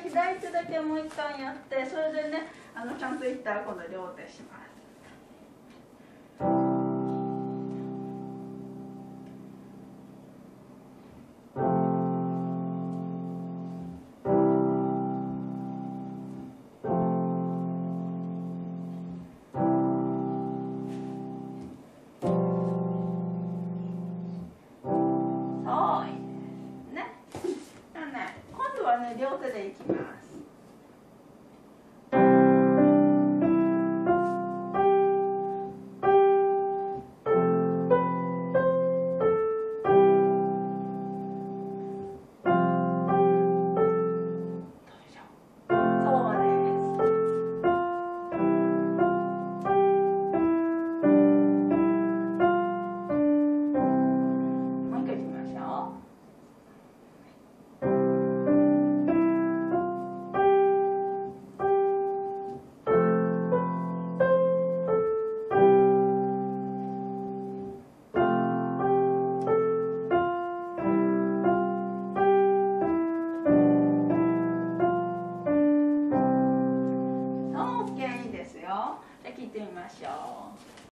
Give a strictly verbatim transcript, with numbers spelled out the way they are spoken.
左手だけもう一回やって、それでね、あのちゃんといったら今度両手します。両手でいきます。じゃあ切ってみましょう。